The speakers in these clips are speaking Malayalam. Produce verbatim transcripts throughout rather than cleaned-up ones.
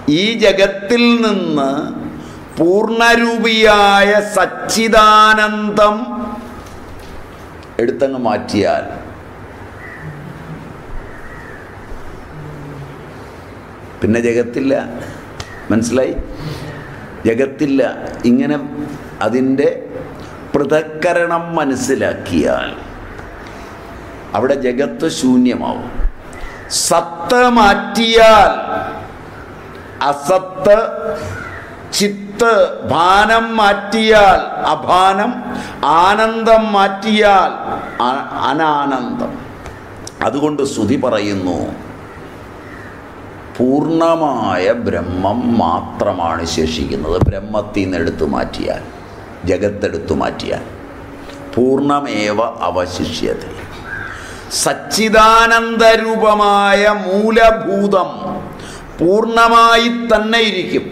ഈ ജഗത്തിൽ നിന്ന് പൂർണ്ണരൂപിയായ സച്ചിദാനന്ദം എടുത്തങ്ങ് മാറ്റിയാൽ പിന്നെ ജഗത്തില്ല. മനസ്സിലായി? ജഗത്തില്ല. ഇങ്ങനെ അതിൻ്റെ പൃഥക്കരണം മനസ്സിലാക്കിയാൽ അവിടെ ജഗത്ത് ശൂന്യമാവും. സത്ത് മാറ്റിയാൽ അസത്ത്, ചിത്ത്, ഭാനം മാറ്റിയാൽ അഭാനം, ആനന്ദം മാറ്റിയാൽ അനാനന്ദം. അതുകൊണ്ട് ശ്രുതി പറയുന്നു പൂർണ്ണമായ ബ്രഹ്മം മാത്രമാണ് ശേഷിക്കുന്നത്. ബ്രഹ്മത്തിൽ നിന്ന് എടുത്തു മാറ്റിയാൽ, ജഗത്തെടുത്തു മാറ്റിയാൽ പൂർണ്ണമേവ അവശിഷ്യത്തെ. സച്ചിദാനന്ദരൂപമായ മൂലഭൂതം പൂർണ്ണമായി തന്നെ ഇരിക്കും.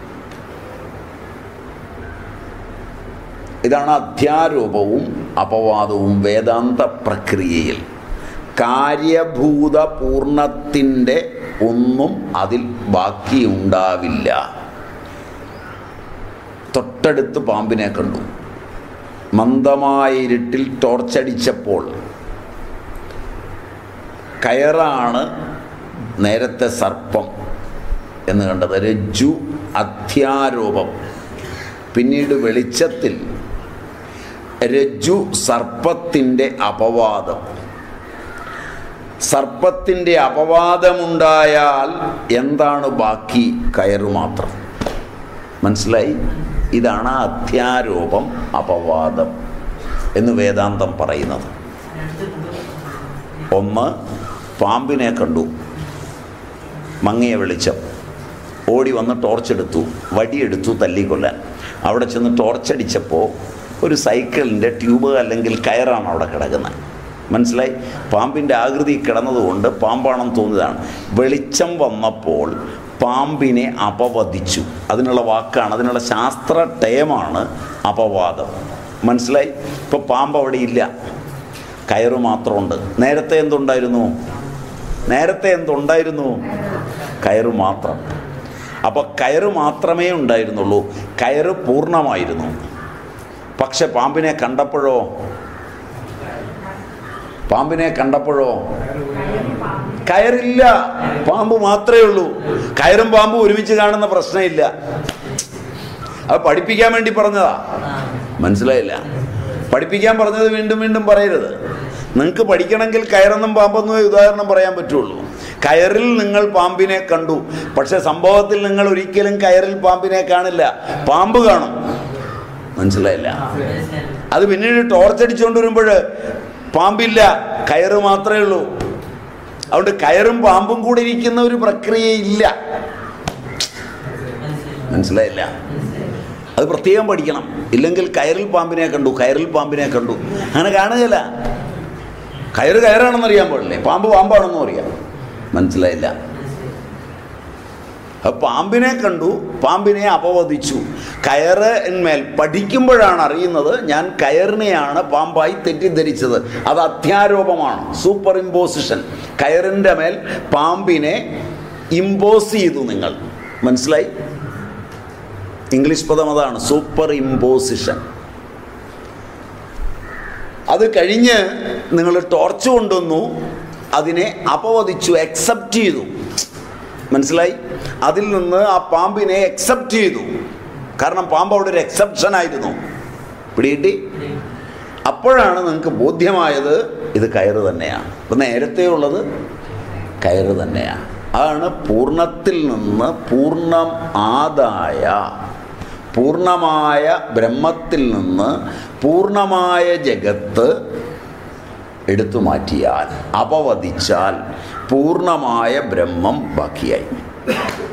ഇതാണ് അധ്യാരോപവും അപവാദവും വേദാന്ത പ്രക്രിയയിൽ. കാര്യഭൂത പൂർണ്ണത്തിൻ്റെ ഒന്നും അതിൽ ബാക്കിയുണ്ടാവില്ല. തൊട്ടടുത്ത് പാമ്പിനെ കണ്ടു. മന്ദമായ ഇരുട്ടിൽ ടോർച്ചടിച്ചപ്പോൾ കയറാണ് നേരത്തെ സർപ്പം എന്ന് കണ്ടത്. രജ്ജു അധ്യാരോപം. പിന്നീട് വെളിച്ചത്തിൽ രജ്ജു സർപ്പത്തിൻ്റെ അപവാദം. സർപ്പത്തിൻ്റെ അപവാദമുണ്ടായാൽ എന്താണ് ബാക്കി? കയറ് മാത്രം. മനസ്സിലായി? ഇതാണ് അധ്യാരോപം അപവാദം എന്ന് വേദാന്തം പറയുന്നത്. ഒന്ന്, പാമ്പിനെ കണ്ടു, മങ്ങിയ വെളിച്ചം, ഓടി വന്ന് ടോർച്ചെടുത്തു, വടിയെടുത്തു തല്ലിക്കൊല്ലാൻ. അവിടെ ചെന്ന് ടോർച്ചടിച്ചപ്പോൾ ഒരു സൈക്കിളിൻ്റെ ട്യൂബ് അല്ലെങ്കിൽ കയറാണ് അവിടെ കിടക്കുന്നത്. മനസ്സിലായി? പാമ്പിൻ്റെ ആകൃതി കിടന്നതുകൊണ്ട് പാമ്പാണെന്ന് തോന്നിയതാണ്. വെളിച്ചം വന്നപ്പോൾ പാമ്പിനെ അപവദിച്ചു. അതിനുള്ള വാക്കാണ്, അതിനുള്ള ശാസ്ത്ര ടേമാണ് അപവാദം. മനസ്സിലായി? ഇപ്പോൾ പാമ്പ് അവിടെ ഇല്ല, കയറ് മാത്രമുണ്ട്. നേരത്തെ എന്തുണ്ടായിരുന്നു? നേരത്തെ എന്തുണ്ടായിരുന്നു? കയറ് മാത്രം. അപ്പോൾ കയറ് മാത്രമേ ഉണ്ടായിരുന്നുള്ളൂ. കയറ് പൂർണ്ണമായിരുന്നു. പക്ഷെ പാമ്പിനെ കണ്ടപ്പോഴോ പാമ്പിനെ കണ്ടപ്പോഴോ കയറില്ല, പാമ്പ് മാത്രമേ ഉള്ളൂ. കയറും പാമ്പും ഒരുമിച്ച് കാണുന്ന പ്രശ്നമില്ല. അത് പഠിപ്പിക്കാൻ വേണ്ടി പറഞ്ഞതാ. മനസ്സിലായില്ല? പഠിപ്പിക്കാൻ പറഞ്ഞത് വീണ്ടും വീണ്ടും പറയരുത്. നിങ്ങൾക്ക് പഠിക്കണമെങ്കിൽ കയറെന്നും പാമ്പെന്നും ഉദാഹരണം പറയാൻ പറ്റുള്ളൂ. കയറിൽ നിങ്ങൾ പാമ്പിനെ കണ്ടു, പക്ഷെ സംഭവത്തിൽ നിങ്ങൾ ഒരിക്കലും കയറിൽ പാമ്പിനെ കാണില്ല, പാമ്പ് കാണും. മനസ്സിലായില്ല? അത് പിന്നീട് ടോർച്ചടിച്ചുകൊണ്ട് വരുമ്പോൾ പാമ്പില്ല, കയറ് മാത്രമേ ഉള്ളൂ. അതുകൊണ്ട് കയറും പാമ്പും കൂടി ഇരിക്കുന്ന ഒരു പ്രക്രിയയില്ല. മനസ്സിലായില്ല? അത് പ്രത്യേകം പഠിക്കണം. ഇല്ലെങ്കിൽ കയറിൽ പാമ്പിനെ കണ്ടു, കയറിൽ പാമ്പിനെ കണ്ടു, അങ്ങനെ കാണുകയില്ല. കയറ് കയറാണെന്നറിയാൻ പാടില്ലേ, പാമ്പ് പാമ്പാണെന്നും അറിയാം. മനസ്സിലായില്ല? പാമ്പിനെ കണ്ടു, പാമ്പിനെ അപവദിച്ചു. കയറ് എന്മേൽ പഠിക്കുമ്പോഴാണ് അറിയുന്നത് ഞാൻ കയറിനെയാണ് പാമ്പായി തെറ്റിദ്ധരിച്ചത്. അത് അധ്യാരോപമാണ്, സൂപ്പർ ഇമ്പോസിഷൻ. കയറിൻ്റെ മേൽ പാമ്പിനെ ഇമ്പോസ് ചെയ്തു നിങ്ങൾ. മനസ്സിലായി? ഇംഗ്ലീഷ് പദം അതാണ്, സൂപ്പർ ഇമ്പോസിഷൻ. അത് കഴിഞ്ഞ് നിങ്ങൾ ടോർച്ച് കൊണ്ടുവന്നു, അതിനെ അപവദിച്ചു, അക്സെപ്റ്റ് ചെയ്തു. മനസ്സിലായി? അതിൽ നിന്ന് ആ പാമ്പിനെ അക്സെപ്റ്റ് ചെയ്തു. കാരണം പാമ്പ് അവിടെ ഒരു എക്സെപ്ഷൻ ആയിരുന്നു. പിടികിട്ടി? അപ്പോഴാണ് നിങ്ങൾക്ക് ബോധ്യമായത് ഇത് കയറ് തന്നെയാണ്. അപ്പം നേരത്തെ ഉള്ളത് കയറ് തന്നെയാണ്. അതാണ് പൂർണ്ണത്തിൽ നിന്ന് പൂർണ്ണം ആദായ, പൂർണ്ണമായ ബ്രഹ്മത്തിൽ നിന്ന് പൂർണ്ണമായ ജഗത്ത് എടുത്തു മാറ്റിയാൽ, അപവദിച്ചാൽ പൂർണ്ണമായ ബ്രഹ്മം ബാക്കിയായി.